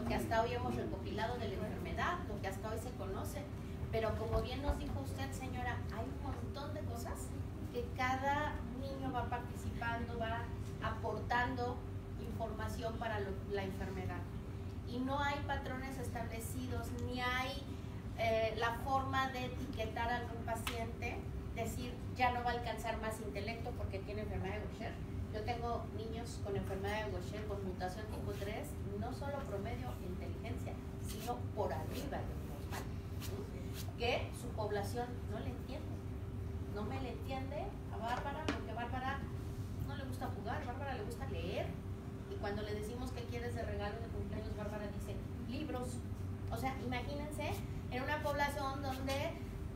que hasta hoy hemos recopilado de la enfermedad, lo que hasta hoy se conoce. Pero como bien nos dijo usted, señora, hay un montón de cosas que cada niño va participando, va aportando información para la enfermedad. Y no hay patrones establecidos, ni hay la forma de etiquetar a algún paciente, decir ya no va a alcanzar más intelecto porque tiene enfermedad de Gaucher. Yo tengo niños con enfermedad de Gaucher con mutación tipo 3, no solo promedio de inteligencia, sino por arriba de lo normal, que su población no le entiende. No me le entiende a Bárbara porque a Bárbara no le gusta jugar, a Bárbara le gusta leer. Y cuando le decimos qué quieres de regalo de cumpleaños, Bárbara dice libros. O sea, imagínense en una población donde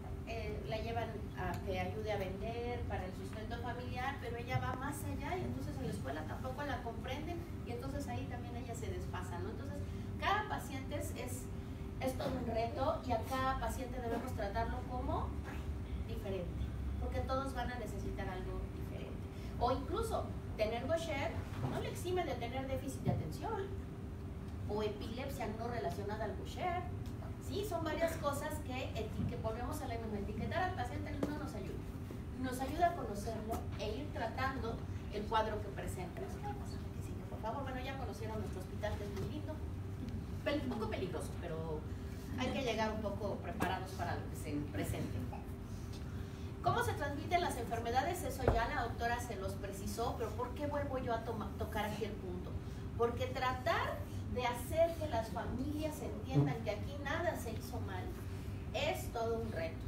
la llevan a que ayude a vender para el sustento familiar, pero ella va más allá y entonces en la escuela tampoco la comprenden y entonces ahí también ella se desfasa, ¿no? Entonces, cada paciente es todo un reto y a cada paciente debemos tratarlo como diferente, porque todos van a necesitar algo diferente. O incluso, tener Gaucher no le exime de tener déficit de atención o epilepsia no relacionada al Gaucher. Sí, son varias cosas que volvemos a la misma. Etiquetar al paciente no nos ayuda. Nos ayuda a conocerlo e ir tratando el cuadro que presenta. Por favor, bueno, ya conocieron nuestro hospital, que es muy lindo. Un poco peligroso, pero hay que llegar un poco preparados para lo que se presente. ¿Cómo se transmiten las enfermedades? Eso ya la doctora se los precisó, pero ¿por qué vuelvo yo a tocar aquí el punto? Porque tratar de hacer que las familias entiendan que aquí nada se hizo mal es todo un reto.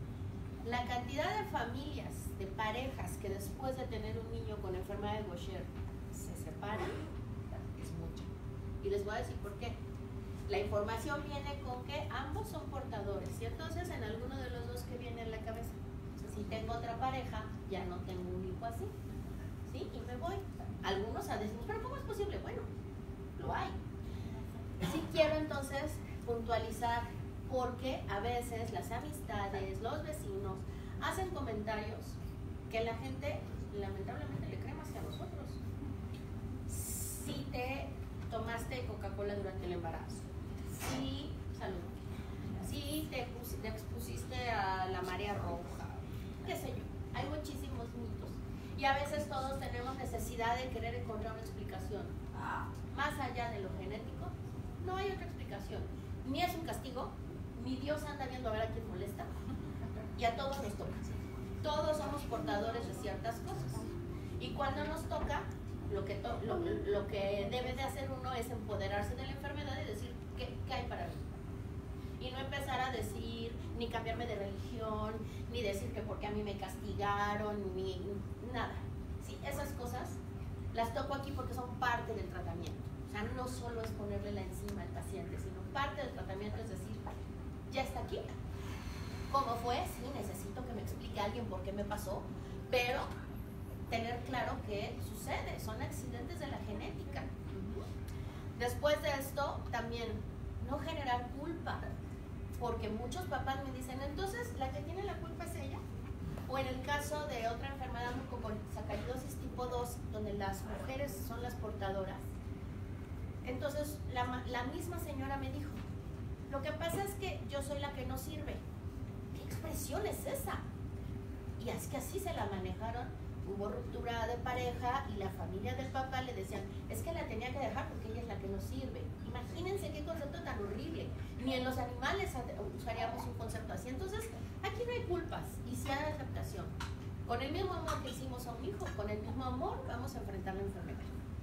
La cantidad de familias, de parejas que después de tener un niño con enfermedad de Gaucher se separan es mucha. Y les voy a decir por qué. La información viene con que ambos son portadores y entonces en alguno de los dos que viene en la cabeza. Si tengo otra pareja, ya no tengo un hijo así, ¿sí? Y me voy. Algunos a decir, pero ¿cómo es posible? Bueno, lo hay. Sí quiero entonces puntualizar porque a veces las amistades, los vecinos hacen comentarios que la gente lamentablemente le cree más que a nosotros. Si te tomaste Coca-Cola durante el embarazo, si te expusiste a la marea roja, qué sé yo, hay muchísimos mitos y a veces todos tenemos necesidad de querer encontrar una explicación más allá de lo genético. No hay otra explicación, ni es un castigo, ni Dios anda viendo a ver a quién molesta y a todos nos toca. Todos somos portadores de ciertas cosas y cuando nos toca lo que debe de hacer uno es empoderarse de la enfermedad y decir ¿qué hay para mí? Y no empezar a decir, ni cambiarme de religión, ni decir que porque a mí me castigaron, ni nada. Sí, esas cosas las toco aquí porque son parte del tratamiento. O sea, no solo es ponerle la enzima al paciente, sino parte del tratamiento es decir, ya está aquí. ¿Cómo fue? Sí, necesito que me explique alguien por qué me pasó, pero tener claro que sucede, son accidentes de la genética. Después de esto, también no generar culpa, porque muchos papás me dicen, entonces la que tiene la culpa es ella. O en el caso de otra enfermedad como mucosacaridosis tipo 2, donde las mujeres son las portadoras. Entonces la misma señora me dijo, lo que pasa es que yo soy la que no sirve. ¿Qué expresión es esa? Y es que así se la manejaron. Hubo ruptura de pareja y la familia del papá le decían, es que la tenía que dejar porque ella es la que no sirve. Imagínense qué concepto tan horrible. Ni en los animales usaríamos un concepto así. Entonces, aquí no hay culpas y sí hay aceptación. Con el mismo amor que hicimos a un hijo, con el mismo amor vamos a enfrentar la enfermedad.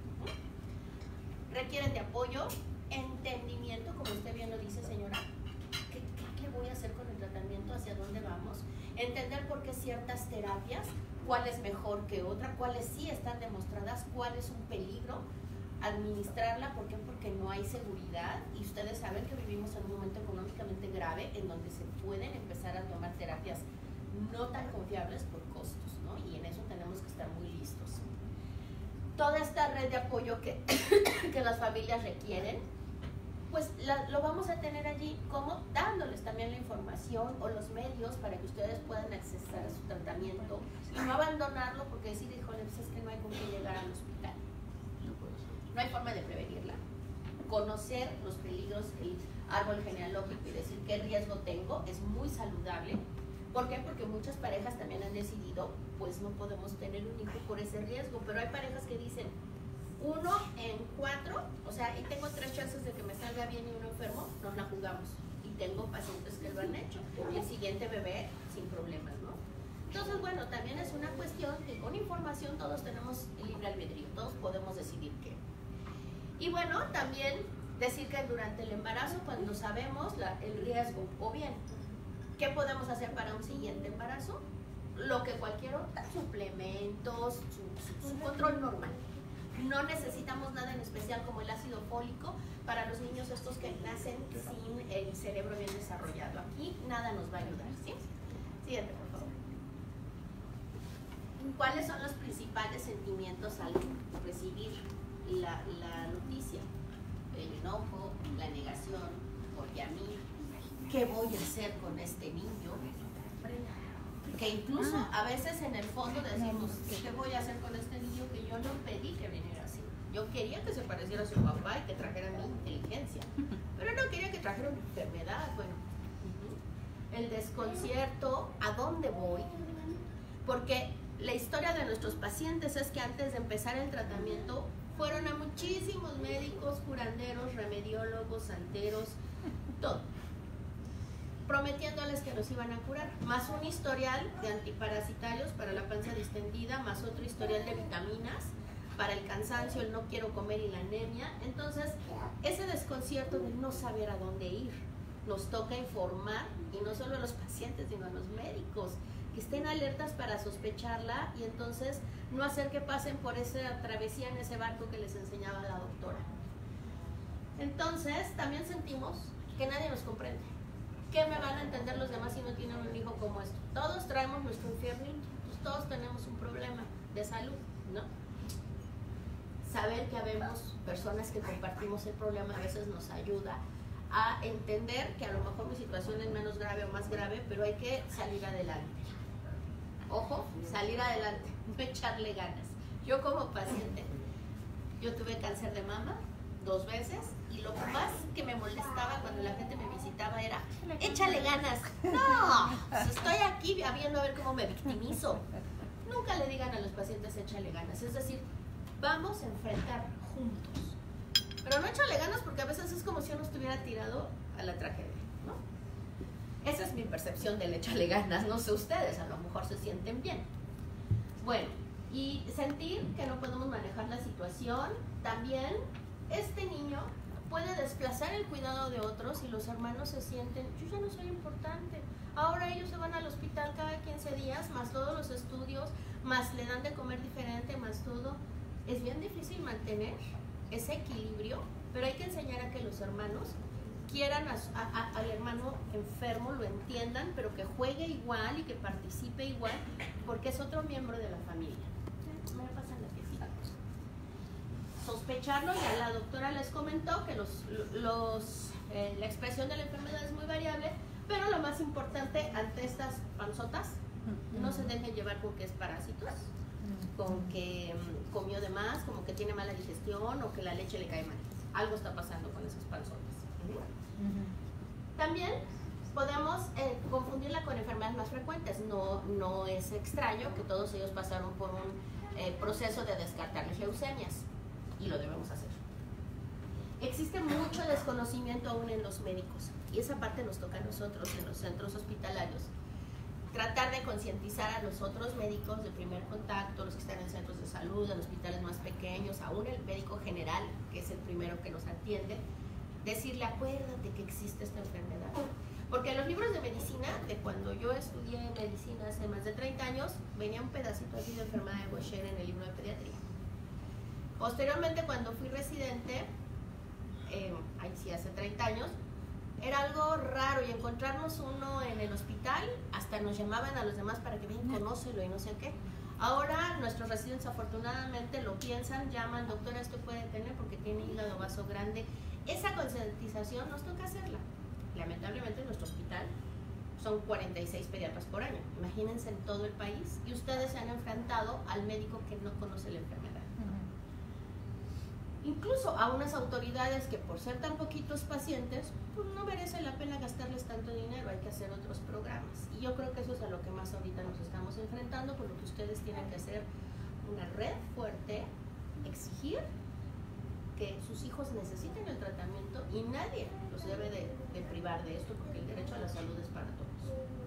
Requieren de apoyo, entendimiento, como usted bien lo dice, señora. ¿Qué voy a hacer con el tratamiento? ¿Hacia dónde vamos? Entender por qué ciertas terapias, cuál es mejor que otra, cuáles sí están demostradas, cuál es un peligro, administrarla, ¿por qué? Porque no hay seguridad y ustedes saben que vivimos en un momento económicamente grave en donde se pueden empezar a tomar terapias no tan confiables por costos, ¿no? Y en eso tenemos que estar muy listos. Toda esta red de apoyo que las familias requieren, pues lo vamos a tener allí, como dándoles también la información o los medios para que ustedes puedan acceder a su tratamiento y no abandonarlo porque decir, híjole, pues es que no hay con qué llegar al hospital. No hay forma de prevenirla. conocer los peligros, el árbol genealógico y decir qué riesgo tengo es muy saludable. ¿Por qué? Porque muchas parejas también han decidido, pues no podemos tener un hijo por ese riesgo, pero hay parejas que dicen 1 en 4, o sea, y tengo 3 chances de que me salga bien y uno enfermo, nos la jugamos. Y tengo pacientes que lo han hecho, y el siguiente bebé sin problemas, ¿no? Entonces, bueno, también es una cuestión que con información todos tenemos el libre albedrío, todos podemos decidir qué. Y bueno, también decir que durante el embarazo, cuando sabemos el riesgo, o bien, ¿qué podemos hacer para un siguiente embarazo? Lo que cualquier otro, suplementos, su control normal. No necesitamos nada en especial como el ácido fólico para los niños estos que nacen sin el cerebro bien desarrollado. Aquí nada nos va a ayudar, ¿sí? Siguiente, por favor. ¿Cuáles son los principales sentimientos al recibir la noticia? El enojo, la negación, porque a mí, ¿qué voy a hacer con este niño? Que incluso a veces en el fondo decimos, ¿qué voy a hacer con este niño que yo no pedí que viniera así? Yo quería que se pareciera a su papá y que trajera mi inteligencia, pero no quería que trajera una enfermedad. Bueno, el desconcierto, ¿a dónde voy? Porque la historia de nuestros pacientes es que antes de empezar el tratamiento fueron a muchísimos médicos, curanderos, remediólogos, santeros, todo, prometiéndoles que los iban a curar, más un historial de antiparasitarios para la panza distendida, más otro historial de vitaminas para el cansancio, el no quiero comer y la anemia. Entonces, ese desconcierto de no saber a dónde ir, nos toca informar, y no solo a los pacientes, sino a los médicos, que estén alertas para sospecharla y entonces no hacer que pasen por esa travesía en ese barco que les enseñaba la doctora. Entonces, también sentimos que nadie nos comprende. ¿Qué me van a entender los demás si no tienen un hijo como esto? Todos traemos nuestro infiernito, pues todos tenemos un problema de salud, ¿no? Saber que habemos personas que compartimos el problema a veces nos ayuda a entender que a lo mejor mi situación es menos grave o más grave, pero hay que salir adelante. Ojo, salir adelante, no echarle ganas. Yo como paciente, yo tuve cáncer de mama 2 veces y lo más que me molestaba cuando la gente me visitaba era, échale ganas. No, pues estoy aquí viendo a ver cómo me victimizo. Nunca le digan a los pacientes échale ganas, es decir, vamos a enfrentar juntos. Pero no échale ganas porque a veces es como si uno estuviera tirado a la tragedia, ¿no? Esa es mi percepción del échale ganas, no sé ustedes, a lo mejor se sienten bien. Bueno, y sentir que no podemos manejar la situación. También este niño puede desplazar el cuidado de otros y los hermanos se sienten, yo ya no soy importante. Ahora ellos se van al hospital cada 15 días, más todos los estudios, más le dan de comer diferente, más todo. Es bien difícil mantener ese equilibrio, pero hay que enseñar a que los hermanos quieran al hermano enfermo, lo entiendan, pero que juegue igual y que participe igual, porque es otro miembro de la familia. Me pasan la piecita. Sospecharlo, ya la doctora les comentó que la expresión de la enfermedad es muy variable, pero lo más importante ante estas panzotas, no se dejen llevar con que es parásitos, con que comió de más, como que tiene mala digestión o que la leche le cae mal. Algo está pasando con esas panzotas. También podemos confundirla con enfermedades más frecuentes. No es extraño que todos ellos pasaron por un proceso de descartarles leucemias y lo debemos hacer. Existe mucho desconocimiento aún en los médicos y esa parte nos toca a nosotros en los centros hospitalarios. Tratar de concientizar a los otros médicos de primer contacto, los que están en centros de salud, en hospitales más pequeños, aún el médico general, que es el primero que nos atiende, decirle, acuérdate que existe esta enfermedad. Porque en los libros de medicina, de cuando yo estudié medicina hace más de 30 años, venía un pedacito así de enfermedad de Gaucher en el libro de pediatría. Posteriormente, cuando fui residente, ahí sí hace 30 años, era algo raro y encontrarnos uno en el hospital, hasta nos llamaban a los demás para que vengan, conócelo y no sé qué. Ahora nuestros residentes afortunadamente lo piensan, llaman, doctora, esto puede tener porque tiene hígado vaso grande. Esa concientización nos toca hacerla. Lamentablemente en nuestro hospital son 46 pediatras por año. Imagínense en todo el país y ustedes se han enfrentado al médico que no conoce la enfermedad. incluso a unas autoridades que por ser tan poquitos pacientes, pues no merece la pena gastarles tanto dinero, hay que hacer otros programas. Y yo creo que eso es a lo que más ahorita nos estamos enfrentando, por lo que ustedes tienen que hacer una red fuerte, exigir que sus hijos necesiten el tratamiento y nadie los debe de privar de esto, porque el derecho a la salud es para todos.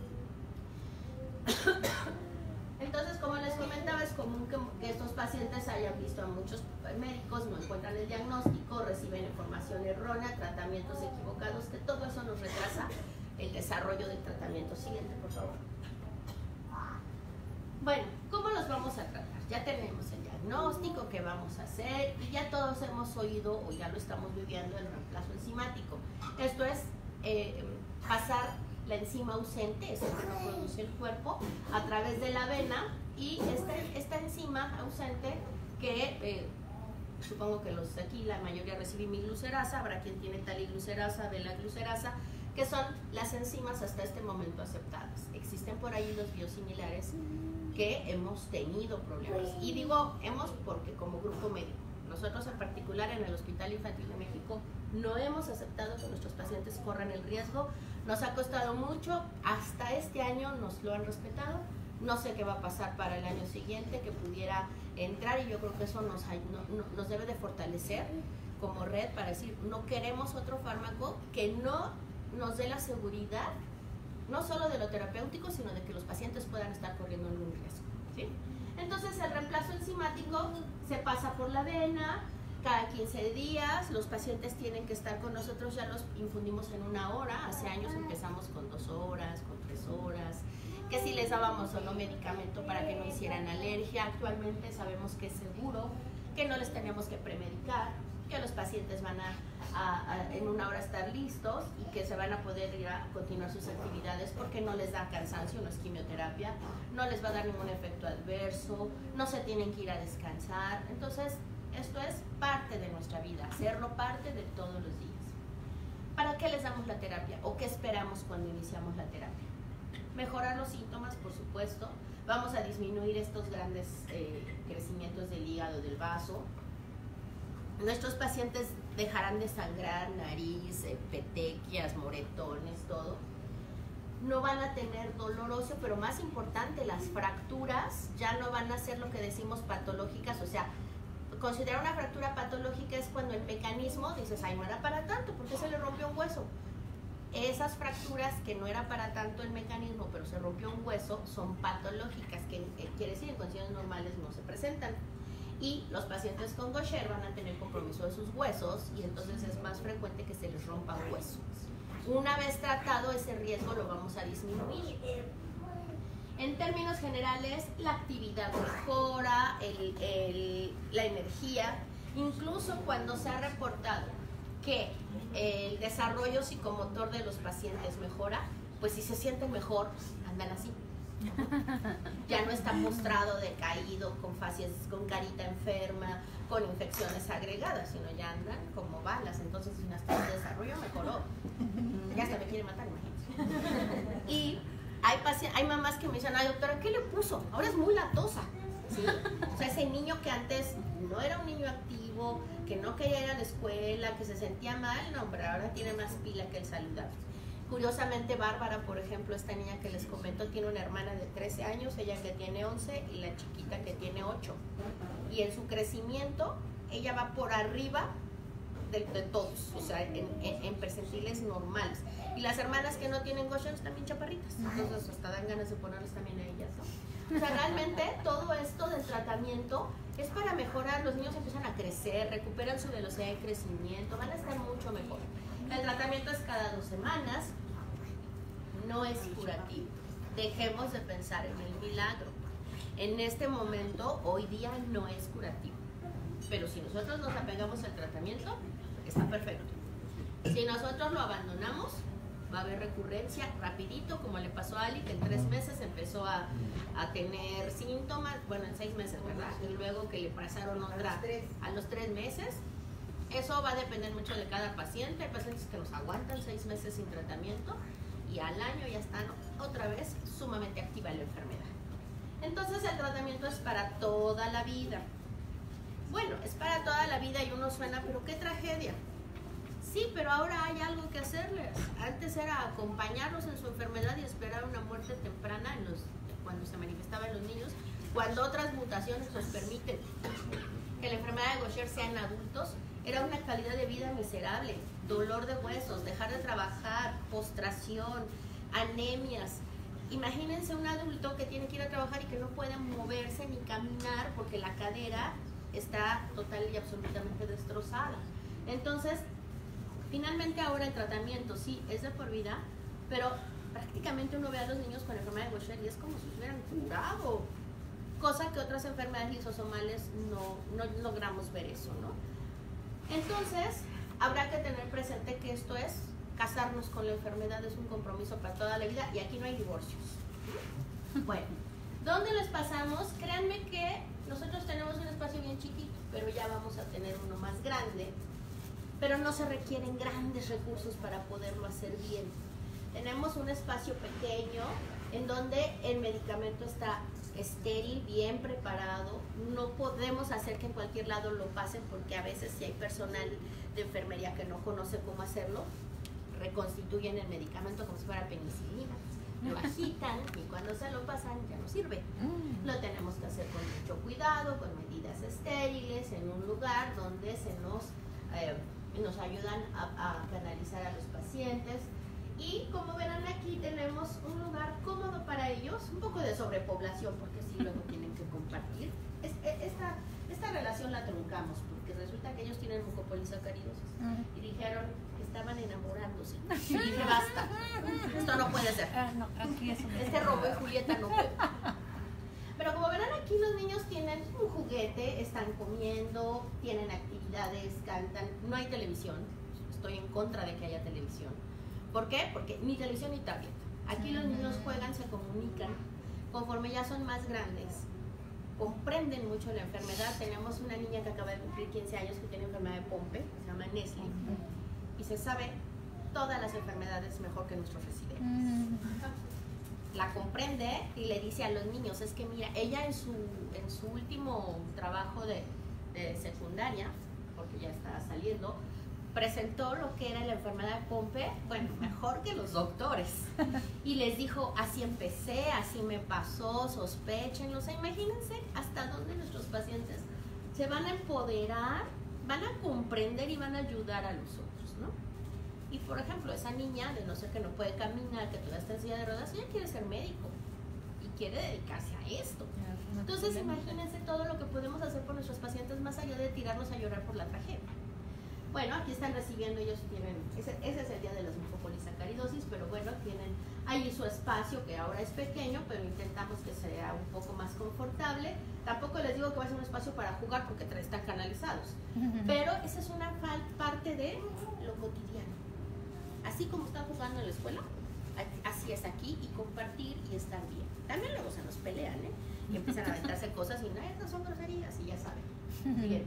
Entonces, como les comentaba, es común que estos pacientes hayan visto a muchos médicos, no encuentran el diagnóstico, reciben información errónea, tratamientos equivocados, que todo eso nos retrasa el desarrollo del tratamiento. Siguiente, por favor. Bueno, ¿cómo los vamos a tratar? Ya tenemos el diagnóstico, qué vamos a hacer, y ya todos hemos oído o ya lo estamos viviendo, el reemplazo enzimático. Esto es pasar la enzima ausente, es lo que no produce el cuerpo, a través de la vena, y esta enzima ausente que supongo que los de aquí la mayoría reciben miglucerasa, habrá quien tiene taliglucerasa, velaglucerasa, que son las enzimas hasta este momento aceptadas. Existen por ahí los biosimilares que hemos tenido problemas, y digo hemos porque como grupo médico, nosotros en particular en el Hospital Infantil de México no hemos aceptado que nuestros pacientes corran el riesgo. Nos ha costado mucho, hasta este año nos lo han respetado. No sé qué va a pasar para el año siguiente, que pudiera entrar, y yo creo que eso nos debe de fortalecer como red para decir, no queremos otro fármaco que no nos dé la seguridad, no solo de lo terapéutico, sino de que los pacientes puedan estar corriendo algún riesgo, ¿sí? Entonces el reemplazo enzimático se pasa por la vena cada 15 días, los pacientes tienen que estar con nosotros, ya los infundimos en 1 hora, hace años empezamos con 2 horas, con 3 horas, que si les dábamos o no medicamento para que no hicieran alergia. Actualmente sabemos que es seguro, que no les tenemos que premedicar, que los pacientes van en 1 hora estar listos y que se van a poder ir a continuar sus actividades porque no les da cansancio, no es quimioterapia, no les va a dar ningún efecto adverso, no se tienen que ir a descansar. Entonces, esto es parte de nuestra vida, hacerlo parte de todos los días. ¿Para qué les damos la terapia o qué esperamos cuando iniciamos la terapia? Mejorar los síntomas, por supuesto. Vamos a disminuir estos grandes crecimientos del hígado, del vaso. Nuestros pacientes dejarán de sangrar, nariz, petequias, moretones, todo. No van a tener dolor óseo, pero más importante, las fracturas ya no van a ser lo que decimos patológicas. O sea, considerar una fractura patológica es cuando el mecanismo dices, ay, no era para tanto, ¿por qué se le rompió un hueso? Esas fracturas que no era para tanto el mecanismo, pero se rompió un hueso, son patológicas, que quiere decir en condiciones normales no se presentan. Y los pacientes con Gaucher van a tener compromiso de sus huesos, y entonces es más frecuente que se les rompa un hueso. Una vez tratado ese riesgo lo vamos a disminuir. En términos generales, la actividad mejora, la energía, incluso cuando se ha reportado que el desarrollo psicomotor de los pacientes mejora, pues si se sienten mejor, andan así. Ya no está postrado, decaído, con facies, con carita enferma, con infecciones agregadas, sino ya andan como balas. Entonces, hasta el desarrollo mejoró. Ya hasta me quiere matar, imagínense. Y hay mamás que me dicen, ay, doctora, ¿qué le puso? Ahora es muy latosa, ¿sí? O sea, ese niño que antes no era un niño activo, que no quería ir a la escuela, que se sentía mal, no, hombre, ahora tiene más pila que el saludable. Curiosamente, Bárbara, por ejemplo, esta niña que les comento, tiene una hermana de 13 años, ella que tiene 11 y la chiquita que tiene 8. Y en su crecimiento, ella va por arriba de todos, o sea, en percentiles normales. Y las hermanas que no tienen Gaucher están bien chaparritas, entonces hasta dan ganas de ponerles también a ellas, ¿no? O sea, realmente todo esto del tratamiento es para mejorar. Los niños empiezan a crecer, recuperan su velocidad de crecimiento, van a estar mucho mejor. El tratamiento es cada 2 semanas, no es curativo. Dejemos de pensar en el milagro. En este momento, hoy día, no es curativo. Pero si nosotros nos apegamos al tratamiento, está perfecto. Si nosotros lo abandonamos, va a haber recurrencia rapidito, como le pasó a Ali, que en 3 meses empezó a tener síntomas, bueno, en 6 meses, ¿verdad? Y luego que le pasaron otra a los 3 meses. Eso va a depender mucho de cada paciente. Hay pacientes que nos aguantan 6 meses sin tratamiento y al año ya están otra vez sumamente activa la enfermedad. Entonces el tratamiento es para toda la vida. bueno, es para toda la vida y uno suena, pero qué tragedia. Sí, pero ahora hay algo que hacerles. Antes era acompañarlos en su enfermedad y esperar una muerte temprana cuando se manifestaba en los niños, cuando otras mutaciones nos permiten que la enfermedad de Gaucher sea en adultos. Era una calidad de vida miserable, dolor de huesos, dejar de trabajar, postración, anemias. Imagínense un adulto que tiene que ir a trabajar y que no puede moverse ni caminar porque la cadera está total y absolutamente destrozada. Entonces, finalmente ahora el tratamiento sí es de por vida, pero prácticamente uno ve a los niños con enfermedad de Gaucher y es como si se hubieran curado, cosa que otras enfermedades lisosomales no logramos ver eso, ¿no? Entonces, habrá que tener presente que esto es casarnos con la enfermedad, es un compromiso para toda la vida y aquí no hay divorcios. Bueno, ¿dónde les pasamos? Créanme que nosotros tenemos un espacio bien chiquito, pero ya vamos a tener uno más grande, pero no se requieren grandes recursos para poderlo hacer bien. Tenemos un espacio pequeño en donde el medicamento está estéril, bien preparado. No podemos hacer que en cualquier lado lo pasen porque a veces si hay personal de enfermería que no conoce cómo hacerlo, reconstituyen el medicamento como si fuera penicilina, lo agitan y cuando se lo pasan ya no sirve. Lo tenemos que hacer con mucho cuidado, con medidas estériles, en un lugar donde nos ayudan a canalizar a los pacientes. Y como verán aquí tenemos un lugar cómodo para ellos, un poco de sobrepoblación porque si luego tienen que compartir. Esta relación la truncamos porque resulta que ellos tienen mucopolisacaridosis y dijeron que estaban enamorándose. Y dije, basta, esto no puede ser. No, aquí eso no este Romeo y Julieta no puede. Pero como verán aquí los niños tienen un juguete, están comiendo, tienen actividades, cantan, no hay televisión, estoy en contra de que haya televisión. ¿Por qué? Porque ni televisión ni tablet. Aquí los niños juegan, se comunican, conforme ya son más grandes, comprenden mucho la enfermedad. Tenemos una niña que acaba de cumplir 15 años que tiene enfermedad de Pompe, se llama Nestle, y se sabe todas las enfermedades mejor que nuestros residentes. La comprende y le dice a los niños, es que mira, ella en su último trabajo de secundaria, porque ya está saliendo, presentó lo que era la enfermedad de Pompe, bueno, mejor que los doctores. Y les dijo, así empecé, así me pasó, sospéchenlo. O sea, imagínense hasta dónde nuestros pacientes se van a empoderar, van a comprender y van a ayudar a los otros, ¿no? Y por ejemplo, esa niña de no sé que no puede caminar, que todavía está en silla de ruedas, ella quiere ser médico y quiere dedicarse a esto. Entonces, imagínense todo lo que podemos hacer por nuestros pacientes más allá de tirarnos a llorar por la tragedia. Bueno, aquí están recibiendo, ellos tienen, ese es el día de las mucopolisacaridosis, pero bueno, tienen ahí su espacio que ahora es pequeño, pero intentamos que sea un poco más confortable. Tampoco les digo que va a ser un espacio para jugar porque están canalizados, pero esa es una parte de lo cotidiano. Así como están jugando en la escuela, así es aquí, y compartir y estar bien. También luego se nos pelean, ¿eh? Y empiezan a aventarse cosas y no, estas son groserías y ya saben. Bien.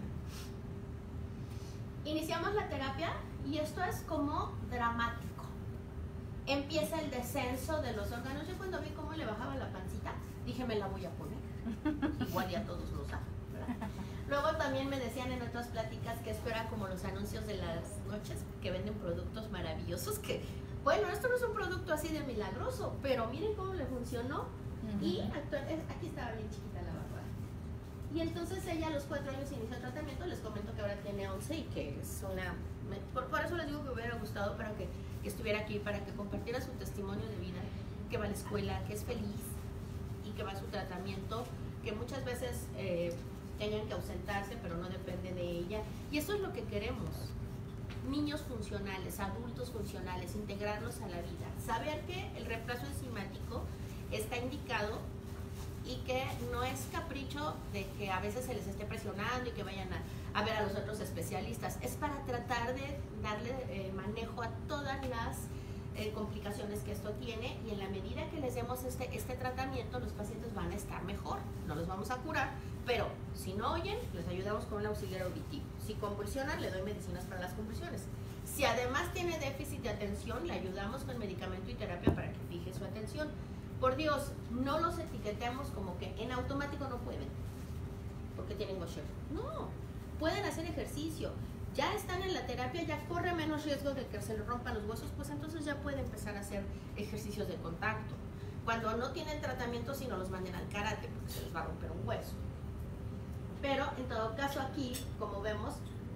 Iniciamos la terapia y esto es como dramático. Empieza el descenso de los órganos. Yo cuando vi cómo le bajaba la pancita, dije, me la voy a poner. Igual ya todos lo saben, ¿verdad? Luego también me decían en otras pláticas que esto era como los anuncios de las noches, que venden productos maravillosos, que, bueno, esto no es un producto así de milagroso, pero miren cómo le funcionó. Y aquí estaba bien chiquita la barba. Y entonces ella a los 4 años inició el tratamiento. Les comento que ahora tiene 11 y que es una... Por eso les digo que me hubiera gustado para que estuviera aquí, para que compartiera su testimonio de vida, que va a la escuela, que es feliz y que va a su tratamiento, que muchas veces tengan que ausentarse, pero no depende de ella. Y eso es lo que queremos. Niños funcionales, adultos funcionales, integrarlos a la vida. Saber que el reemplazo enzimático está indicado y que no es capricho de que a veces se les esté presionando y que vayan a ver a los otros especialistas. Es para tratar de darle manejo a todas las complicaciones que esto tiene, y en la medida que les demos este tratamiento, los pacientes van a estar mejor. No los vamos a curar, pero si no oyen, les ayudamos con un auxiliar auditivo. Si convulsionan, le doy medicinas para las convulsiones. Si además tiene déficit de atención, le ayudamos con medicamento y terapia para que fije su atención. Por Dios, no los etiquetemos como que en automático no pueden, porque tienen Gaucher. No, pueden hacer ejercicio, ya están en la terapia, ya corre menos riesgo de que se le rompan los huesos, pues entonces ya puede empezar a hacer ejercicios de contacto. Cuando no tienen tratamiento, si no los manden al karate, porque se les va a romper un hueso. Pero en todo caso aquí, como vemos,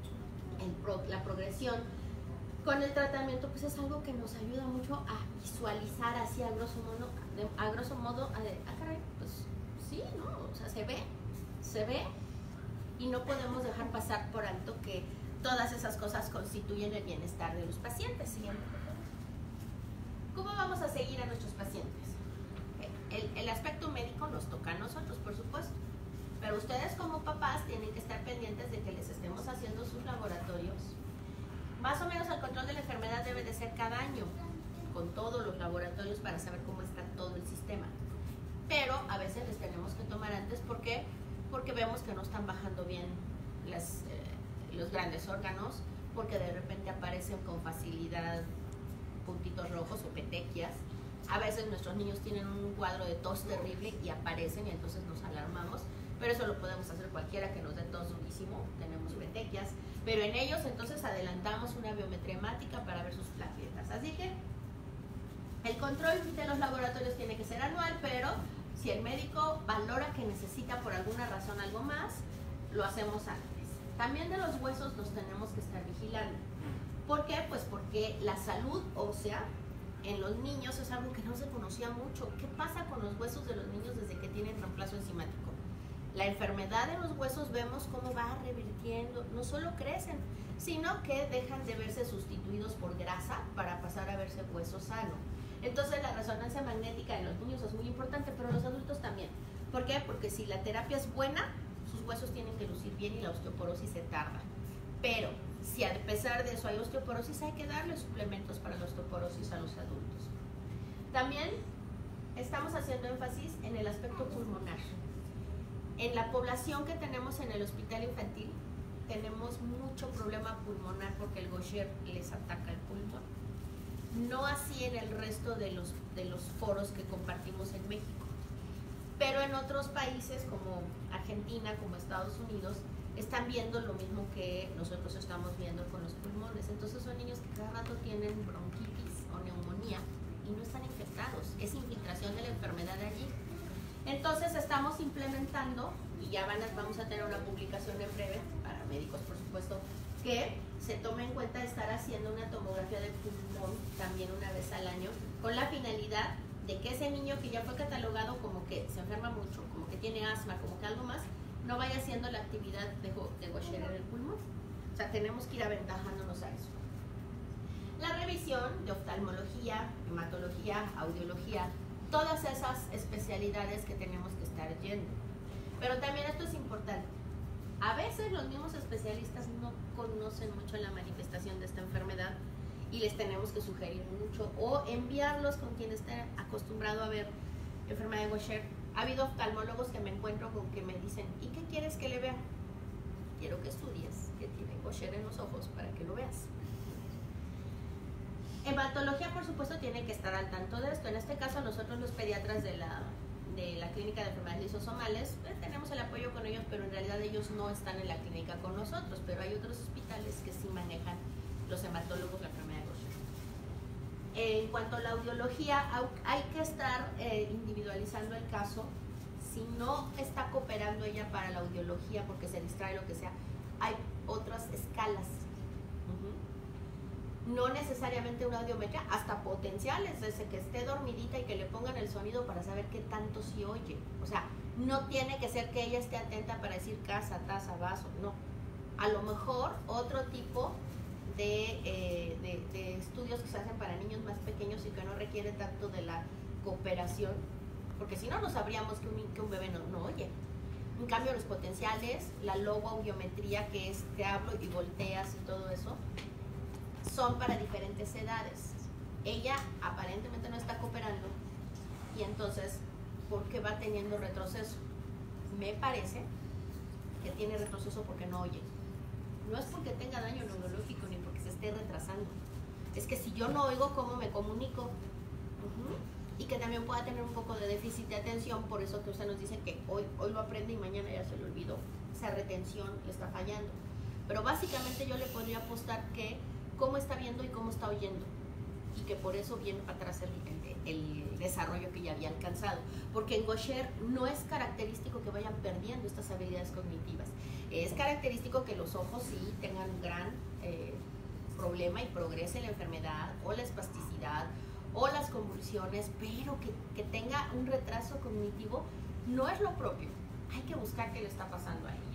la progresión con el tratamiento pues es algo que nos ayuda mucho a visualizar así a grosso modo, caray, pues sí, ¿no? O sea, se ve y no podemos dejar pasar por alto que todas esas cosas constituyen el bienestar de los pacientes. Siguiente. ¿Cómo vamos a seguir a nuestros pacientes? El aspecto médico nos toca a nosotros, por supuesto, pero ustedes como papás tienen que estar pendientes de que les estemos haciendo sus laboratorios. Más o menos el control de la enfermedad debe de ser cada año, con todos los laboratorios para saber cómo está todo el sistema. Pero a veces les tenemos que tomar antes, ¿por qué? Porque vemos que no están bajando bien los grandes órganos, porque de repente aparecen con facilidad puntitos rojos o petequias. A veces nuestros niños tienen un cuadro de tos terrible y aparecen y entonces nos alarmamos, pero eso lo podemos hacer cualquiera que nos dé tos durísimo, tenemos petequias, pero en ellos entonces adelantamos una biometría hemática para ver sus plaquetas. Así que el control de los laboratorios tiene que ser anual, pero si el médico valora que necesita por alguna razón algo más, lo hacemos antes. También de los huesos nos tenemos que estar vigilando. ¿Por qué? Pues porque la salud ósea en los niños es algo que no se conocía mucho. ¿Qué pasa con los huesos de los niños desde que tienen reemplazo enzimático? La enfermedad de los huesos vemos cómo va revirtiendo, no solo crecen, sino que dejan de verse sustituidos por grasa para pasar a verse hueso sano. Entonces la resonancia magnética en los niños es muy importante, pero en los adultos también. ¿Por qué? Porque si la terapia es buena, sus huesos tienen que lucir bien y la osteoporosis se tarda. Pero si a pesar de eso hay osteoporosis, hay que darle suplementos para la osteoporosis a los adultos. También estamos haciendo énfasis en el aspecto pulmonar. En la población que tenemos en el hospital infantil, tenemos mucho problema pulmonar porque el Gaucher les ataca el pulmón. No así en el resto de los foros que compartimos en México. Pero en otros países como Argentina, como Estados Unidos, están viendo lo mismo que nosotros estamos viendo con los pulmones. Entonces son niños que cada rato tienen bronquitis o neumonía y no están infectados. Es infiltración de la enfermedad de allí. Entonces estamos implementando, y ya vamos a tener una publicación en breve, para médicos por supuesto, que se tome en cuenta estar haciendo una tomografía de pulmón también una vez al año, con la finalidad de que ese niño que ya fue catalogado como que se enferma mucho, como que tiene asma, como que algo más, no vaya haciendo la actividad de Gaucher en el pulmón. O sea, tenemos que ir aventajándonos a eso. La revisión de oftalmología, hematología, audiología, todas esas especialidades que tenemos que estar yendo. Pero también esto es importante. A veces los mismos especialistas no conocen mucho la manifestación de esta enfermedad y les tenemos que sugerir mucho o enviarlos con quien esté acostumbrado a ver enfermedad de Gaucher. Ha habido oftalmólogos que me encuentro con que me dicen, ¿y qué quieres que le vea? Quiero que estudies que tiene Gaucher en los ojos para que lo veas. Hematología, por supuesto, tiene que estar al tanto de esto. En este caso, nosotros los pediatras de la clínica de enfermedades lisosomales, tenemos el apoyo con ellos, pero en realidad ellos no están en la clínica con nosotros, pero hay otros hospitales que sí manejan los hematólogos la enfermedad de Gaucher. En cuanto a la audiología, hay que estar individualizando el caso. Si no está cooperando ella para la audiología porque se distrae, lo que sea, hay otras escalas. No necesariamente una audiometría, hasta potenciales, desde que esté dormidita y que le pongan el sonido para saber qué tanto sí oye. O sea, no tiene que ser que ella esté atenta para decir casa, taza, vaso, no. A lo mejor otro tipo de estudios que se hacen para niños más pequeños y que no requiere tanto de la cooperación, porque si no, no sabríamos que un bebé no oye. En cambio, los potenciales, la logoaudiometría, que es te hablo y volteas y todo eso, son para diferentes edades. Ella aparentemente no está cooperando y entonces, ¿por qué va teniendo retroceso? Me parece que tiene retroceso porque no oye. No es porque tenga daño neurológico ni porque se esté retrasando. Es que si yo no oigo, ¿cómo me comunico? Y que también pueda tener un poco de déficit de atención, por eso que usted nos dice que hoy lo aprende y mañana ya se le olvidó. Esa retención le está fallando. pero básicamente yo le podría apostar que cómo está viendo y cómo está oyendo, y que por eso viene para atrás el desarrollo que ya había alcanzado, porque en Gaucher no es característico que vayan perdiendo estas habilidades cognitivas, es característico que los ojos sí tengan un gran problema y progrese la enfermedad o la espasticidad o las convulsiones, pero que tenga un retraso cognitivo no es lo propio. Hay que buscar qué le está pasando a ella.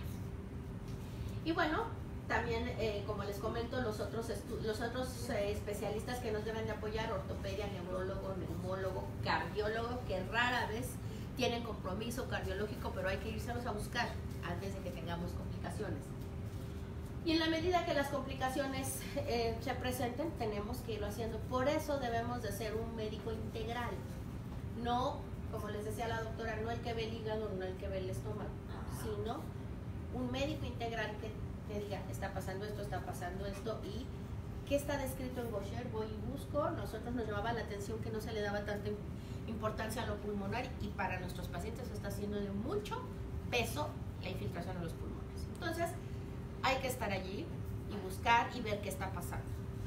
Y bueno, también como les comento, los otros especialistas que nos deben de apoyar: ortopedia, neurólogo, neumólogo, cardiólogo, que rara vez tienen compromiso cardiológico, pero hay que irselos a buscar antes de que tengamos complicaciones. Y en la medida que las complicaciones se presenten, tenemos que irlo haciendo. Por eso debemos de ser un médico integral. No, como les decía la doctora, no el que ve el hígado, no el que ve el estómago, sino un médico integral que diga, está pasando esto, y ¿qué está descrito en Gaucher? Voy y busco. Nosotros nos llamaba la atención que no se le daba tanta importancia a lo pulmonar, y para nuestros pacientes está haciendo de mucho peso la infiltración en los pulmones. Entonces, hay que estar allí y buscar y ver qué está pasando.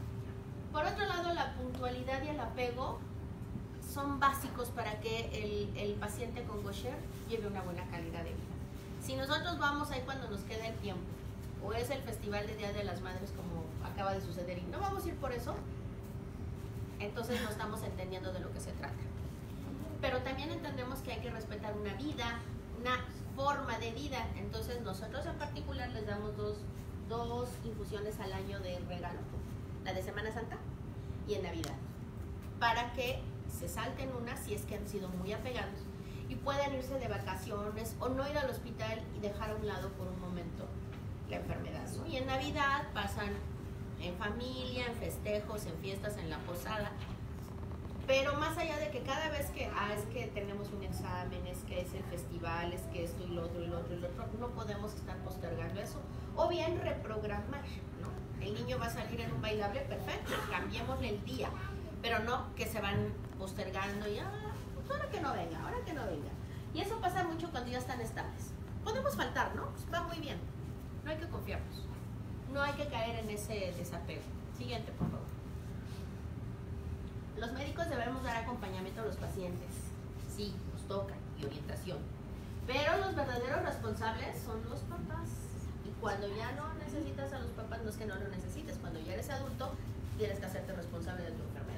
Por otro lado, la puntualidad y el apego son básicos para que el paciente con Gaucher lleve una buena calidad de vida. Si nosotros vamos ahí cuando nos queda el tiempo, o es el festival de Día de las Madres como acaba de suceder, y no vamos a ir por eso, entonces no estamos entendiendo de lo que se trata. Pero también entendemos que hay que respetar una vida, una forma de vida. Entonces nosotros en particular les damos dos infusiones al año de regalo, la de Semana Santa y en Navidad, para que se salten una si es que han sido muy apegados y puedan irse de vacaciones o no ir al hospital y dejar a un lado por un momento la enfermedad, ¿no? Y en Navidad pasan en familia, en festejos, en fiestas, en la posada. Pero más allá de que cada vez que es que tenemos un examen, es que es el festival, es que esto y lo otro, no podemos estar postergando eso. O bien reprogramar, ¿no? El niño va a salir en un bailable, perfecto, cambiémosle el día. Pero no que se van postergando y pues ahora que no venga. Y eso pasa mucho cuando ya están estables. Podemos faltar, ¿no? Pues va muy bien. No hay que confiarnos. No hay que caer en ese desapego. Siguiente, por favor. Los médicos debemos dar acompañamiento a los pacientes. Sí, nos toca, y orientación. Pero los verdaderos responsables son los papás. Y cuando ya no necesitas a los papás, no es que no lo necesites. Cuando ya eres adulto, tienes que hacerte responsable de tu enfermedad.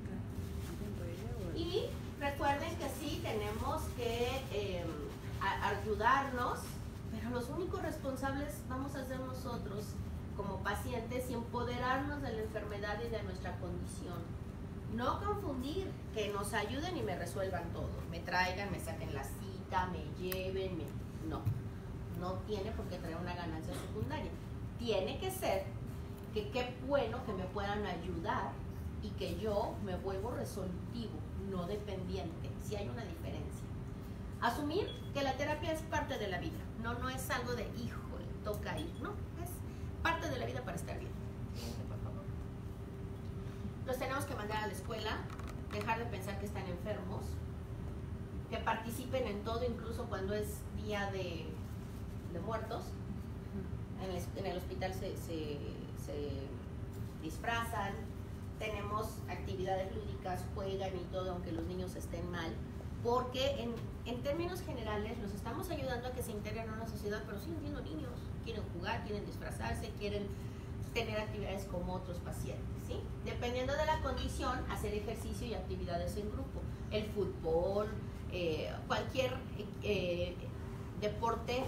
Y recuerden que sí tenemos que ayudarnos, pero los únicos responsables vamos a ser nosotros como pacientes, y empoderarnos de la enfermedad y de nuestra condición. No confundir que nos ayuden y me resuelvan todo, me traigan, me saquen la cita, me lleven, no tiene por qué traer una ganancia secundaria. Tiene que ser que qué bueno que me puedan ayudar y que yo me vuelvo resolutivo, no dependiente. Si hay una diferencia. Asumir que la terapia es parte de la vida, no es algo de híjole, toca ir, no, es parte de la vida para estar bien. Por favor. Los tenemos que mandar a la escuela, dejar de pensar que están enfermos, que participen en todo, incluso cuando es día de muertos. En el hospital se disfrazan, tenemos actividades lúdicas, juegan y todo, aunque los niños estén mal, porque en términos generales los estamos ayudando a que se integren a una sociedad, pero siguen siendo niños, quieren jugar, quieren disfrazarse, quieren tener actividades como otros pacientes, ¿sí? Dependiendo de la condición, hacer ejercicio y actividades en grupo, el fútbol, cualquier deporte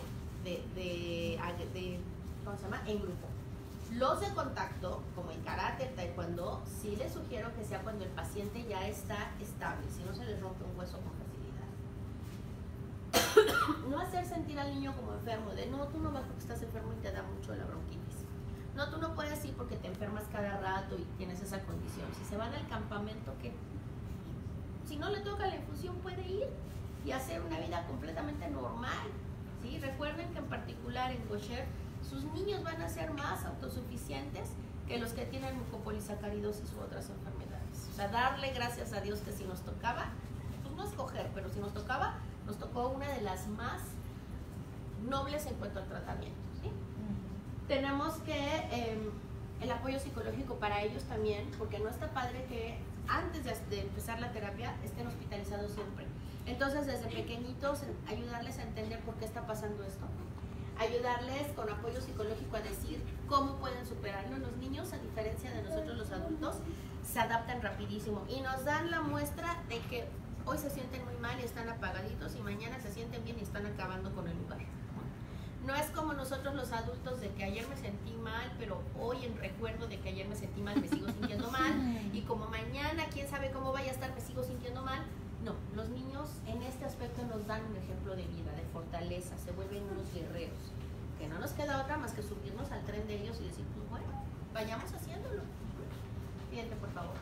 ¿cómo se llama? En grupo. Los de contacto, como el karate, el taekwondo, sí les sugiero que sea cuando el paciente ya está estable, si no se les rompe un hueso con facilidad. No hacer sentir al niño como enfermo, de no, tú no vas porque estás enfermo y te da mucho la bronquitis. No, tú no puedes ir porque te enfermas cada rato y tienes esa condición. Si se van al campamento, ¿qué? Si no le toca la infusión, puede ir y hacer una vida completamente normal, ¿sí? Recuerden que en particular en Gaucher, sus niños van a ser más autosuficientes que los que tienen mucopolisacaridosis u otras enfermedades. O sea, darle gracias a Dios que si nos tocaba, pues no escoger, pero si nos tocaba, nos tocó una de las más nobles en cuanto al tratamiento, ¿sí? Tenemos que el apoyo psicológico para ellos también, porque no está padre que antes de empezar la terapia estén hospitalizados siempre. Entonces, desde pequeñitos, ayudarles a entender por qué está pasando esto. Ayudarles con apoyo psicológico a decir cómo pueden superarlo. Los niños, a diferencia de nosotros los adultos, se adaptan rapidísimo y nos dan la muestra de que hoy se sienten muy mal y están apagaditos y mañana se sienten bien y están acabando con el lugar. No es como nosotros los adultos de que ayer me sentí mal, pero hoy en recuerdo de que ayer me sentí mal me sigo sintiendo mal y como mañana quién sabe cómo vaya a estar me sigo sintiendo mal. No, los niños en este aspecto nos dan un ejemplo de vida, de fortaleza, se vuelven unos guerreros, que no nos queda otra más que subirnos al tren de ellos y decir, pues bueno, vayamos haciéndolo. Siguiente, por favor.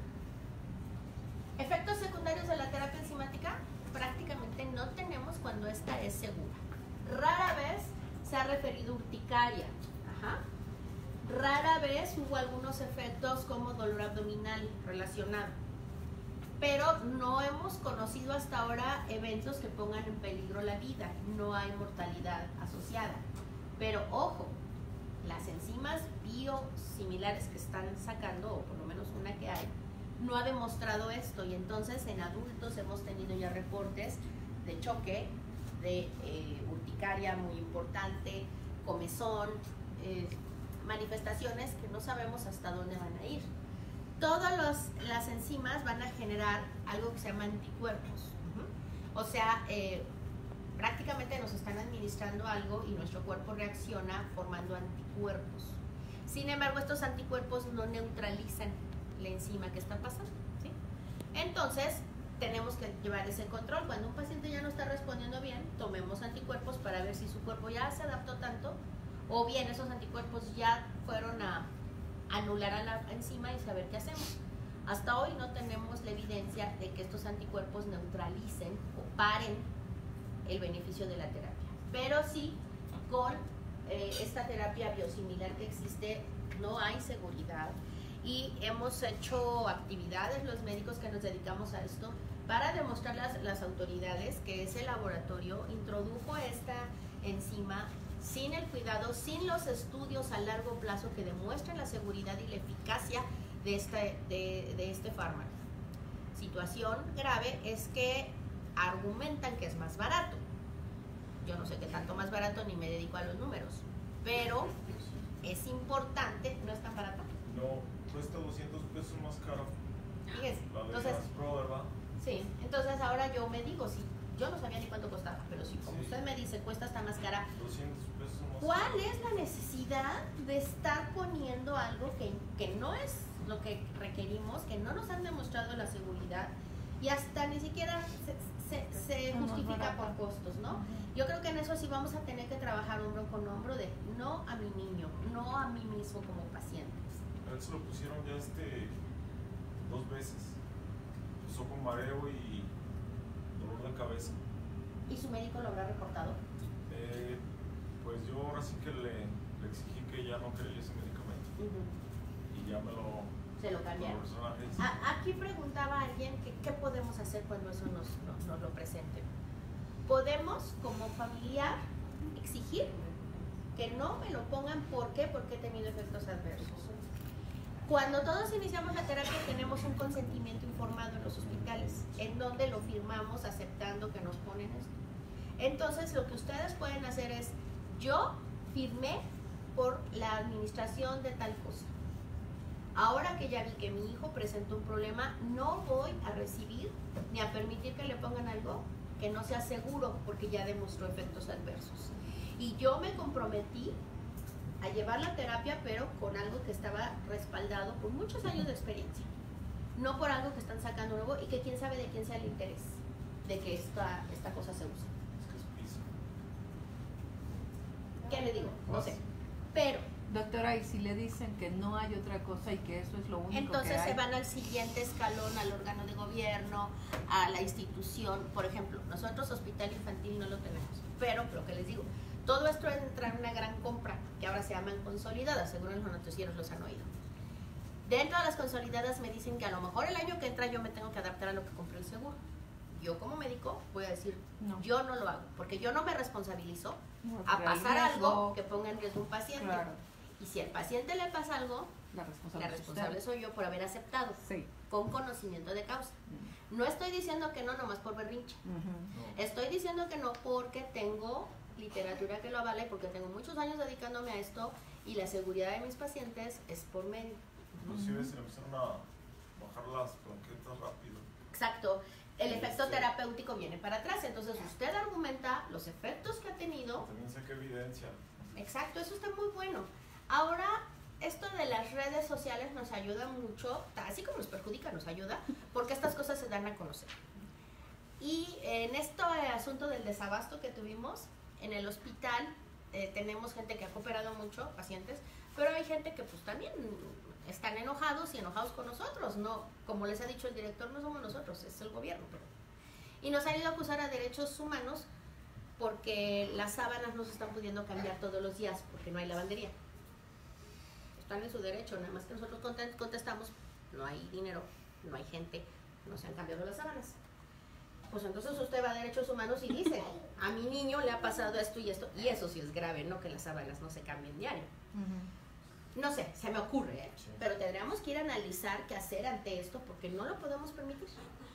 Efectos secundarios de la terapia enzimática, prácticamente no tenemos cuando esta es segura. Rara vez se ha referido urticaria. Ajá. Rara vez hubo algunos efectos como dolor abdominal relacionado. Pero no hemos conocido hasta ahora eventos que pongan en peligro la vida. No hay mortalidad asociada. Pero ojo, las enzimas biosimilares que están sacando, o por lo menos una que hay, no ha demostrado esto. Y entonces en adultos hemos tenido ya reportes de choque, de urticaria muy importante, comezón, manifestaciones que no sabemos hasta dónde van a ir. Todas las enzimas van a generar algo que se llama anticuerpos. O sea, prácticamente nos están administrando algo y nuestro cuerpo reacciona formando anticuerpos. Sin embargo, estos anticuerpos no neutralizan la enzima que está pasando, ¿sí? Entonces, tenemos que llevar ese control. Cuando un paciente ya no está respondiendo bien, tomemos anticuerpos para ver si su cuerpo ya se adaptó tanto o bien esos anticuerpos ya fueron a anular a la enzima y saber qué hacemos. Hasta hoy no tenemos la evidencia de que estos anticuerpos neutralicen o paren el beneficio de la terapia. Pero sí, con esta terapia biosimilar que existe, no hay seguridad. Y hemos hecho actividades, los médicos que nos dedicamos a esto, para demostrar las autoridades que ese laboratorio introdujo esta enzima sin el cuidado, sin los estudios a largo plazo que demuestren la seguridad y la eficacia de este fármaco. Situación grave es que argumentan que es más barato. Yo no sé qué tanto más barato ni me dedico a los números, pero es importante, no es tan barato. No, cuesta 200 pesos más caro. Fíjese, La de entonces, Pro, ¿verdad? sí, entonces ahora yo me digo, sí, yo no sabía ni cuánto costaba, pero si como usted me dice cuesta hasta más cara, 200 pesos más ¿cuál caro. es la necesidad de estar poniendo algo que no es lo que requerimos, que no nos han demostrado la seguridad y hasta ni siquiera se justifica por costos, ¿no? Yo creo que en eso sí vamos a tener que trabajar hombro con hombro de no a mi niño, no a mí mismo como paciente. A él se lo pusieron ya 2 veces. Empezó con mareo y dolor de cabeza. ¿Y su médico lo habrá reportado? Pues yo ahora sí que le exigí que ya no quería ese medicamento. Y ya se lo cambiaron. Aquí preguntaba alguien que qué podemos hacer cuando eso nos lo presenten. Podemos, como familiar, exigir que no me lo pongan. ¿Por qué? Porque he tenido efectos adversos. Cuando todos iniciamos la terapia tenemos un consentimiento informado en los hospitales, en donde lo firmamos aceptando que nos ponen esto. Entonces lo que ustedes pueden hacer es, yo firmé por la administración de tal cosa. Ahora que ya vi que mi hijo presentó un problema, no voy a recibir ni a permitir que le pongan algo que no sea seguro, porque ya demostró efectos adversos. Y yo me comprometí a llevar la terapia, pero con algo que estaba respaldado por muchos años de experiencia, no por algo que están sacando nuevo y que quién sabe de quién sea el interés de que esta cosa se use. ¿Qué le digo? No sé. Pero doctora, y si le dicen que no hay otra cosa y que eso es lo único entonces que hay, se van al siguiente escalón, al órgano de gobierno, a la institución. Por ejemplo, nosotros hospital infantil no lo tenemos, pero lo que les digo, todo esto entra en una gran compra que ahora se llaman consolidadas, seguro en los noticieros los han oído. Dentro de las consolidadas me dicen que a lo mejor el año que entra yo me tengo que adaptar a lo que compré el seguro. yo como médico voy a decir, No. yo no lo hago, porque yo no me responsabilizo No, a porque hay pasar riesgo. algo que ponga en riesgo a un paciente. Claro, Y si al paciente le pasa algo, la la responsable. es responsable usted. soy yo por haber aceptado, Sí. con conocimiento de causa. No estoy diciendo que no nomás por berrinche. Ujú. No. Estoy diciendo que no porque tengo literatura que lo avala y porque tengo muchos años dedicándome a esto y la seguridad de mis pacientes es por medio. Inclusive se le empezaron a bajar las plaquetas rápido. Exacto. El Sí, efecto sí. terapéutico viene para atrás. Entonces usted argumenta los efectos que ha tenido. También saqué evidencia. Exacto, eso está muy bueno. Ahora, esto de las redes sociales nos ayuda mucho, así como nos perjudica, nos ayuda, porque estas cosas se dan a conocer. Y en este asunto del desabasto que tuvimos, en el hospital tenemos gente que ha cooperado mucho, pacientes, pero hay gente que pues también están enojados y enojados con nosotros, no, como les ha dicho el director, no somos nosotros, es el gobierno. Y nos han ido a acusar a derechos humanos porque las sábanas no se están pudiendo cambiar todos los días porque no hay lavandería. Están en su derecho, nada más que nosotros contestamos, no hay dinero, no hay gente, no se han cambiado las sábanas. Pues entonces usted va a derechos humanos y dice, a mi niño le ha pasado esto, y eso sí es grave, no que las sábanas no se cambien diario. Ujú. No sé, se me ocurre, ¿eh? Sí. Pero tendríamos que ir a analizar qué hacer ante esto porque no lo podemos permitir.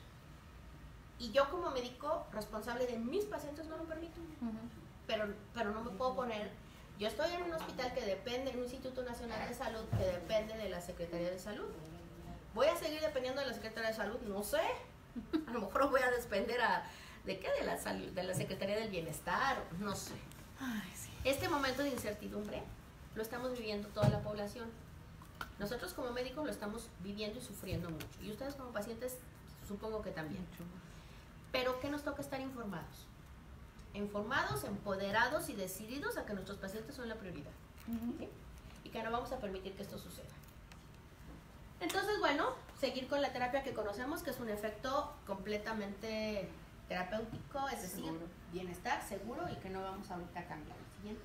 Y yo como médico responsable de mis pacientes no lo permito. Ujú. Pero no me puedo poner. Yo estoy en un hospital que depende, en un Instituto Nacional de Salud que depende de la Secretaría de Salud. ¿Voy a seguir dependiendo de la Secretaría de Salud? No sé. A lo mejor voy a depender ¿de qué? De la Secretaría del Bienestar, no sé. Ay, sí. Este momento de incertidumbre lo estamos viviendo toda la población. Nosotros como médicos lo estamos viviendo y sufriendo mucho. Y ustedes como pacientes supongo que también. Mucho más. Pero ¿qué nos toca? Estar informados? Informados, empoderados y decididos a que nuestros pacientes son la prioridad. Ujú. ¿Sí? Y que no vamos a permitir que esto suceda. Entonces, bueno, seguir con la terapia que conocemos, que es un efecto completamente terapéutico, es decir, Seguro. bienestar, seguro y que no vamos ahorita a cambiar. Siguiente.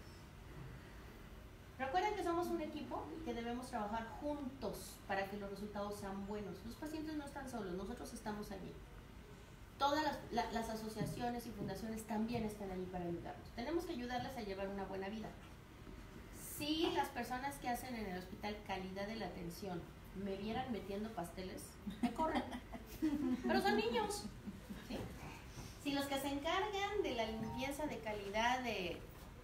Recuerden que somos un equipo que debemos trabajar juntos para que los resultados sean buenos. Los pacientes no están solos, nosotros estamos allí. Todas las asociaciones y fundaciones también están allí para ayudarnos. Tenemos que ayudarles a llevar una buena vida. Si las personas que hacen en el hospital calidad de la atención me vieran metiendo pasteles, me corren. Pero son niños. ¿Sí? Si los que se encargan de la limpieza de calidad de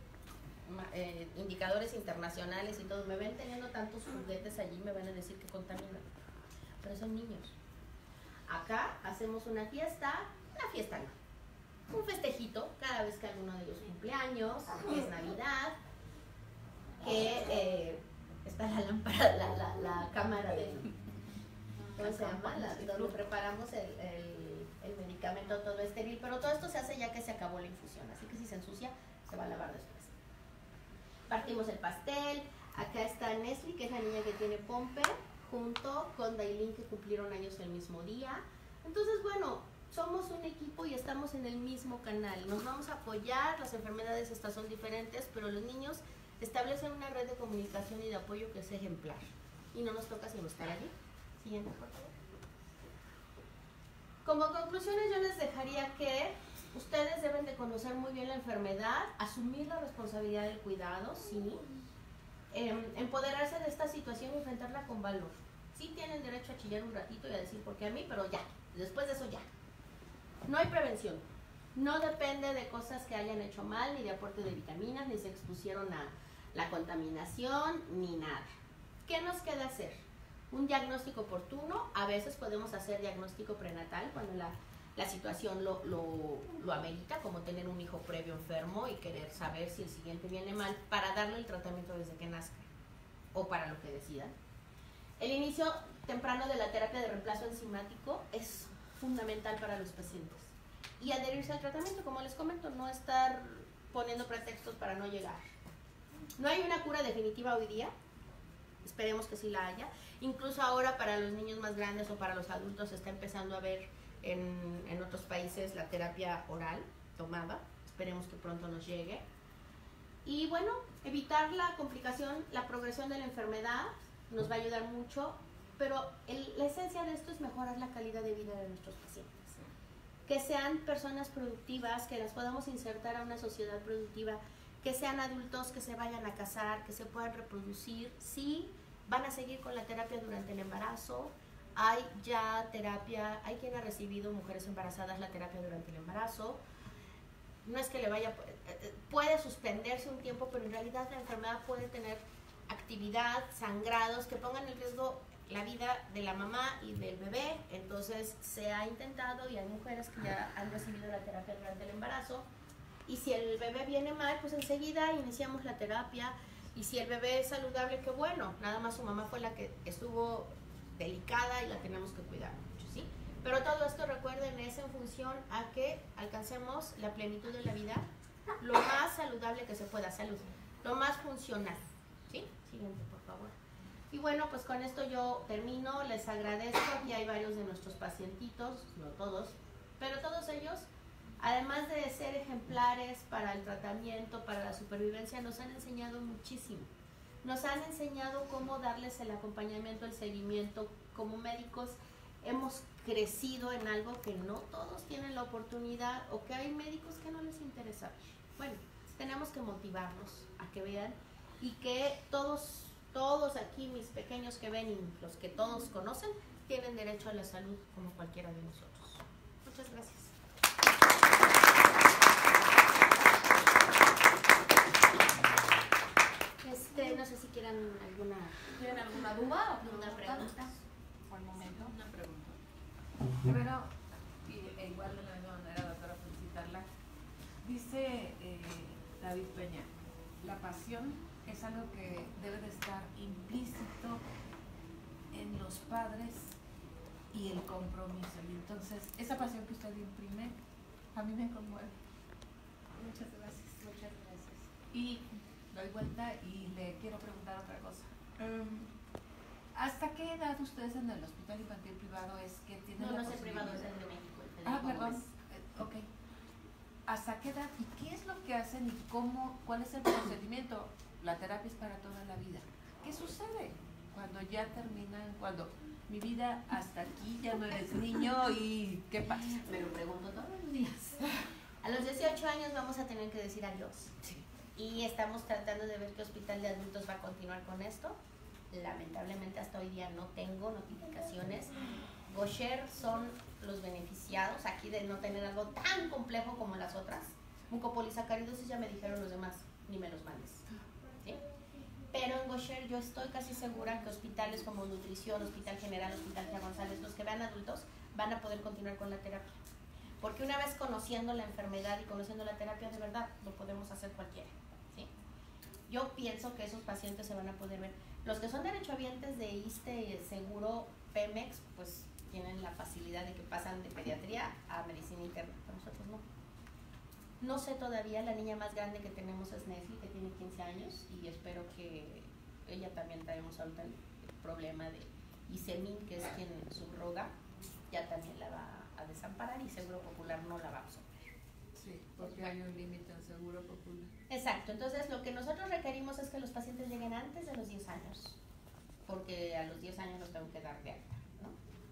indicadores internacionales y todo, me ven teniendo tantos juguetes allí, me van a decir que contaminan. Pero son niños. Acá hacemos una fiesta no, un festejito cada vez que alguno de ellos cumple años, que es Navidad, que está la lámpara, la cámara de, ¿cómo se llama? Donde preparamos el medicamento todo estéril, pero todo esto se hace ya que se acabó la infusión, así que si se ensucia, se va a lavar después. Partimos el pastel, acá está Nestle, que es la niña que tiene Pompe, junto con Dailin, que cumplieron años el mismo día. Entonces, bueno, somos un equipo y estamos en el mismo canal. Nos vamos a apoyar, las enfermedades estas son diferentes, pero los niños establecen una red de comunicación y de apoyo que es ejemplar. Y no nos toca sino estar allí. Siguiente, por favor. Como conclusiones, yo les dejaría que ustedes deben de conocer muy bien la enfermedad, asumir la responsabilidad del cuidado, sí, empoderarse de esta situación y enfrentarla con valor. Sí tienen derecho a chillar un ratito y a decir por qué a mí, pero ya, después de eso ya. No hay prevención, no depende de cosas que hayan hecho mal, ni de aporte de vitaminas, ni se expusieron a la contaminación, ni nada. ¿Qué nos queda hacer? Un diagnóstico oportuno, a veces podemos hacer diagnóstico prenatal cuando la situación lo amerita, como tener un hijo previo enfermo y querer saber si el siguiente viene mal para darle el tratamiento desde que nazca o para lo que decidan. El inicio temprano de la terapia de reemplazo enzimático es fundamental para los pacientes. Y adherirse al tratamiento, como les comento, no estar poniendo pretextos para no llegar. No hay una cura definitiva hoy día, esperemos que sí la haya. Incluso ahora para los niños más grandes o para los adultos se está empezando a ver en otros países la terapia oral tomada, esperemos que pronto nos llegue. Y bueno, evitar la complicación, la progresión de la enfermedad nos va a ayudar mucho, pero la esencia de esto es mejorar la calidad de vida de nuestros pacientes. que sean personas productivas, que las podamos insertar a una sociedad productiva, que sean adultos, que se vayan a casar, que se puedan reproducir. Sí, van a seguir con la terapia durante el embarazo. Hay ya terapia, hay quien ha recibido, mujeres embarazadas, la terapia durante el embarazo. No es que le vaya, puede suspenderse un tiempo, pero en realidad la enfermedad puede tener actividad, sangrados que pongan en riesgo la vida de la mamá y del bebé. Entonces se ha intentado y hay mujeres que ya han recibido la terapia durante el embarazo, y si el bebé viene mal, pues enseguida iniciamos la terapia, y si el bebé es saludable, qué bueno, nada más su mamá fue la que estuvo delicada y la tenemos que cuidar mucho, ¿sí? Pero todo esto, recuerden, es en función a que alcancemos la plenitud de la vida lo más saludable que se pueda, salud, lo más funcional, ¿sí? Siguiente, por favor. Y bueno, pues con esto yo termino, les agradezco. Aquí hay varios de nuestros pacientitos, no todos, pero todos ellos, además de ser ejemplares para el tratamiento, para la supervivencia, nos han enseñado muchísimo. Nos han enseñado cómo darles el acompañamiento, el seguimiento. Como médicos hemos crecido en algo que no todos tienen la oportunidad, o que hay médicos que no les interesa. Bueno, tenemos que motivarnos a que vean, y que todos aquí, mis pequeños que ven y los que todos conocen, tienen derecho a la salud como cualquiera de nosotros. Muchas gracias. No sé si ¿tienen alguna duda o alguna pregunta? Por el momento, una pregunta. Primero, igual de la misma manera, doctora, felicitarla. Dice David Peña, la pasión es algo que debe de estar implícito en los padres y el compromiso. Y entonces, esa pasión que usted imprime, a mí me conmueve. Muchas gracias. Muchas gracias. Y doy vuelta y le quiero preguntar otra cosa. ¿Hasta qué edad ustedes en el hospital infantil privado es que tienen No, la no es el posibilidad? privado, es el de México. El Perdón. Ok. ¿Hasta qué edad y qué es lo que hacen y cuál es el procedimiento? La terapia es para toda la vida. ¿Qué sucede cuando ya terminan, cuando mi vida hasta aquí, ya no eres niño y qué pasa? Me lo pregunto todos los días. A los 18 años vamos a tener que decir adiós. Sí. Y estamos tratando de ver qué hospital de adultos va a continuar con esto. Lamentablemente hasta hoy día no tengo notificaciones. Gaucher son los beneficiados aquí de no tener algo tan complejo como las otras. Mucopolisacaridosis ya me dijeron los demás, ni me los mandes, ¿sí? Pero en Gaucher yo estoy casi segura que hospitales como Nutrición, Hospital General, Hospital Tía González, los que vean adultos, van a poder continuar con la terapia. Porque una vez conociendo la enfermedad y conociendo la terapia, de verdad, lo podemos hacer cualquiera, ¿sí? Yo pienso que esos pacientes se van a poder ver. Los que son derechohabientes de ISSSTE, Seguro, Pemex, pues tienen la facilidad de que pasan de pediatría a medicina interna. Pero nosotros no. No sé todavía, la niña más grande que tenemos es Nesli, que tiene 15 años, y espero que ella también traemos ahorita el problema de Isemin, que es quien subroga, ya también la va a desamparar, y Seguro Popular no la vamos a ver. Sí, porque hay un límite en Seguro Popular. Exacto, entonces lo que nosotros requerimos es que los pacientes lleguen antes de los 10 años, porque a los 10 años los tengo que dar de alta, ¿no?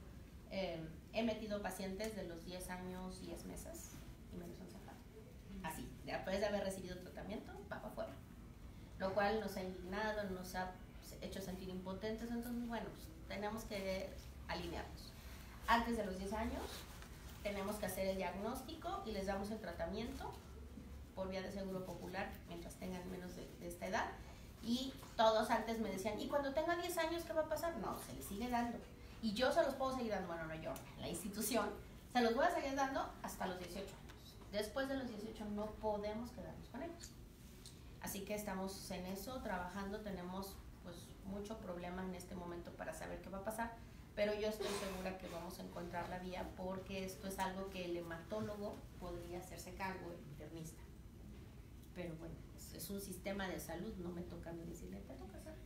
He metido pacientes de los 10 años, 10 meses, y me los han sacado. Así, después de haber recibido tratamiento, va para afuera. Lo cual nos ha indignado, nos ha hecho sentir impotentes. Entonces, bueno, pues, tenemos que alinearnos. Antes de los 10 años, tenemos que hacer el diagnóstico y les damos el tratamiento por vía de Seguro Popular mientras tengan menos de esta edad. Y todos antes me decían, ¿y cuando tenga 10 años qué va a pasar? No, se les sigue dando. Y yo se los puedo seguir dando, bueno, no yo, la institución, se los voy a seguir dando hasta los 18 años. Después de los 18 no podemos quedarnos con ellos. Así que estamos en eso, trabajando, tenemos pues mucho problema en este momento para saber qué va a pasar, pero yo estoy segura que vamos a encontrar la vía, porque esto es algo que el hematólogo podría hacerse cargo, el internista. Pero bueno, es un sistema de salud, no me toca a mí decirle, te toca hacer.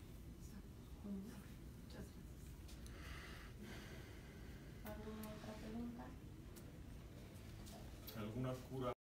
Muchas gracias. ¿Alguna otra pregunta? ¿Alguna cura